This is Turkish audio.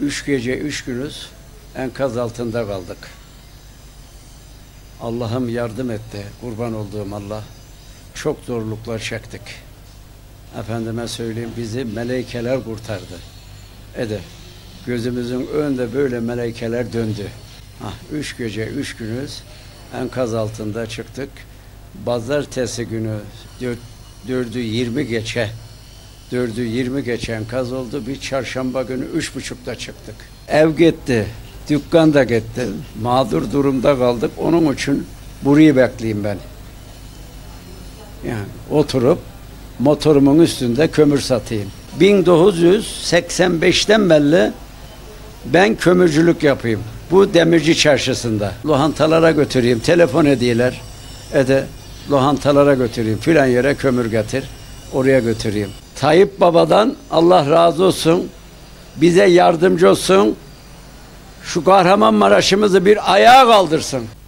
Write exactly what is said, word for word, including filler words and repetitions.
Üç gece, üç günüz enkaz altında kaldık. Allah'ım yardım etti. Kurban olduğum Allah. Çok zorluklar çektik. Efendime söyleyeyim, bizi meleykeler kurtardı. Ede, gözümüzün önünde böyle meleykeler döndü. Hah, üç gece, üç günüz enkaz altında çıktık. Pazartesi günü dört, dördü yirmi geçe, dördü yirmi geçe enkaz oldu. Bir çarşamba günü üç buçukta çıktık. Ev gitti, dükkan da gitti. Mağdur durumda kaldık. Onun için burayı bekleyeyim ben. Yani oturup motorumun üstünde kömür satayım. bin dokuz yüz seksen beşten beri ben kömürcülük yapayım. Bu Demirci Çarşısı'nda. Lohantalara götüreyim. Telefon ediyorlar. Ede lohantalara götüreyim. Filan yere kömür getir. Oraya götüreyim. Tayyip Baba'dan Allah razı olsun. Bize yardımcı olsun. Şu Kahramanmaraş'ımızı bir ayağa kaldırsın.